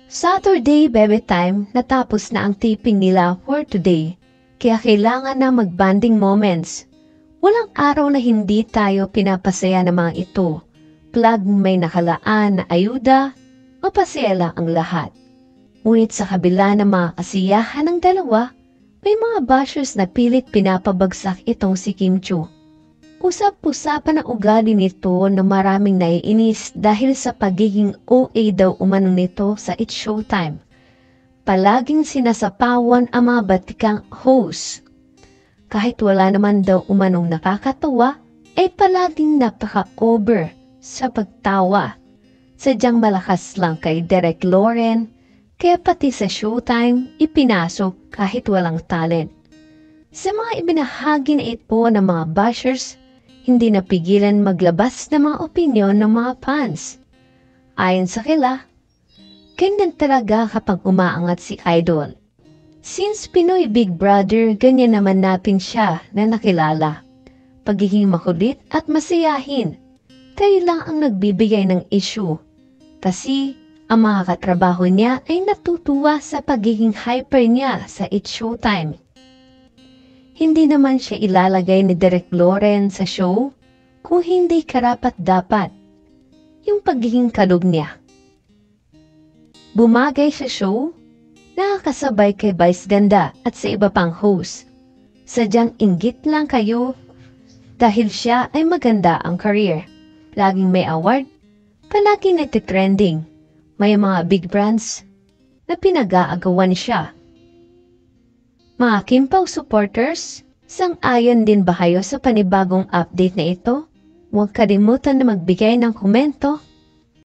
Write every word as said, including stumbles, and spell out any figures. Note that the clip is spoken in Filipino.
Saturday baby time, natapos na ang taping nila for today. Kaya kailangan na mag-bonding moments. Walang araw na hindi tayo pinapasaya ng mga ito. Plug may nakalaan na ayuda, mapasaya lang ang lahat. Ngunit sa kabila ng mga kasiyahan ng dalawa, may mga bashers na pilit pinapabagsak itong si Kim Chiu. Usap-usapan ang ugali nito na maraming naiinis dahil sa pagiging O A daw umano nito sa It's Showtime. Palaging sinasapawan ang mga batikang host. Kahit wala naman daw umanong nakakatawa, ay palaging napaka-over sa pagtawa. Sadyang malakas lang kay Derek Loren, kaya pati sa Showtime ipinasok kahit walang talent. Sa mga ibinahagi na ito ng mga bashers, hindi napigilan maglabas ng mga opinyon ng mga fans. Ayon sa kila, ganyan talaga kapag umaangat si Idol. Since Pinoy Big Brother, ganyan naman natin siya na nakilala. Pagiging makulit at masayahin, kayo lang ang nagbibigay ng issue. Kasi ang mga katrabaho niya ay natutuwa sa pagiging hyper niya sa It's Showtime. Hindi naman siya ilalagay ni Derek Loren sa show kung hindi karapat-dapat yung pagiging kalog niya. Bumagay sa show, nakakasabay kay Vice Ganda at sa iba pang host. Sadyang inggit lang kayo dahil siya ay maganda ang career. Laging may award, palaging nagtitrending. May mga big brands na pinag-aagawan siya. Mga Kim Pao supporters, sang-ayon din ba kayo sa panibagong update na ito? Huwag kalimutan na magbigay ng komento